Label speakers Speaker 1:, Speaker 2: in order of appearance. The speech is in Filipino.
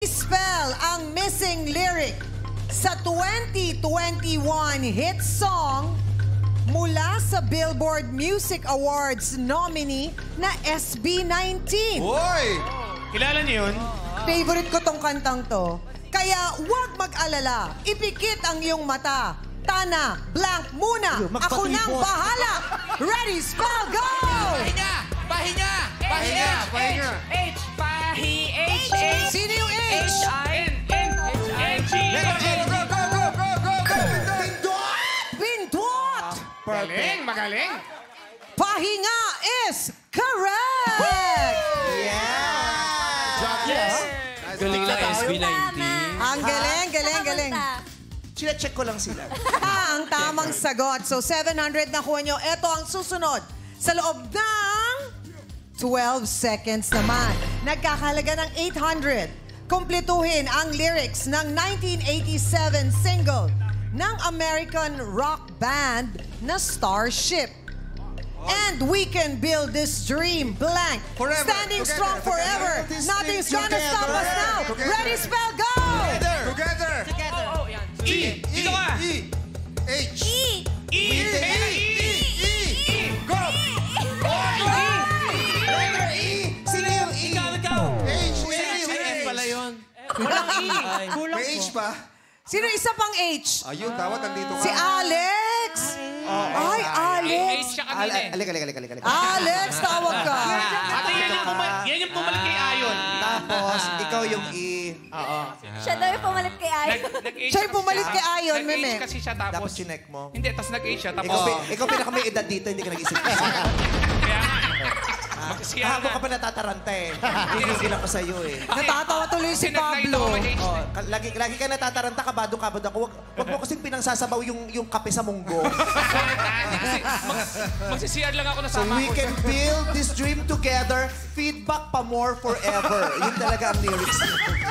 Speaker 1: spell ang missing lyric sa 2021 hit song mula sa Billboard Music Awards nominee na SB19.
Speaker 2: Hoy!
Speaker 3: Kilala niyo yun?
Speaker 1: Favorite ko tong kantang to. Kaya huwag mag-alala. Ipikit ang iyong mata. Tana, blank muna. Ako nang bahala. Ready, spell, go!
Speaker 2: Pahinga! Pahinga! Pahinga! Pahinga!
Speaker 4: H, pahi, H, H.
Speaker 1: Sino yung H?
Speaker 4: H-I-N-H-I-G.
Speaker 2: Go, go, go, go, go, go! Pindot!
Speaker 1: Pindot!
Speaker 3: Magaling, magaling.
Speaker 1: Pahinga is correct!
Speaker 2: Yes!
Speaker 5: Galing lang SB19.
Speaker 1: Ang galing, galing, galing.
Speaker 2: Sina-check ko lang sila.
Speaker 1: Ang tamang sagot. So, 700 na kuha nyo. Ito ang susunod. Sa loob ng 12 seconds naman. Nagkakalaga ng 800. Kumpletuhin ang lyrics ng 1987 single ng American rock band na Starship. And we can build this dream blank.
Speaker 2: Forever.
Speaker 1: Standing
Speaker 2: Together.
Speaker 1: strong forever.
Speaker 2: Together.
Speaker 1: Nothing's gonna
Speaker 2: Together.
Speaker 1: stop us now.
Speaker 2: Together.
Speaker 1: Ready, spell, go!
Speaker 2: Together!
Speaker 4: Oh, yan.
Speaker 3: E. Dito ka.
Speaker 2: E! H!
Speaker 4: E.
Speaker 3: E.
Speaker 2: Go! Letter E! Sino yung E?
Speaker 5: Ikaw.
Speaker 2: H! Sino yung
Speaker 5: F
Speaker 2: H?
Speaker 5: pala yun.
Speaker 4: Walang E. Kulang
Speaker 2: May H pa?
Speaker 1: Sino isa pang H?
Speaker 2: Ayun, tawat nandito ka.
Speaker 1: Si Alex! Ay, Alex!
Speaker 3: H siya kanina eh.
Speaker 2: Halika.
Speaker 1: Alex, tawag ka.
Speaker 3: Ate, yan yung pumalit kay Ayon.
Speaker 2: Tapos, ikaw yung E.
Speaker 6: Siya daw yung pumalit kay Ay.
Speaker 3: Nag-H
Speaker 1: Siya yung pumalit kay Ayon,
Speaker 3: Nag-H
Speaker 1: meme.
Speaker 3: kasi siya tapos...
Speaker 2: Tapos chinek mo.
Speaker 3: Hindi, tapos nag-H siya tapos...
Speaker 2: Ikaw pinaka may edad dito, hindi ka nag-isip.
Speaker 3: Kaya nga eh.
Speaker 2: Kahapon ka pa natataranta eh. Hihigil ako sa'yo eh.
Speaker 1: Natatawa tuloy si Pablo.
Speaker 2: Oh, lagi ka natataranta, kabado-kabado ako. Wag mo kasing pinangsasabaw yung kape sa munggo.
Speaker 3: Magsisiyar lang ako
Speaker 2: So
Speaker 3: nasama
Speaker 2: we
Speaker 3: ko.
Speaker 2: can build this dream together. Feedback pa more forever. Yun talaga ang lyrics.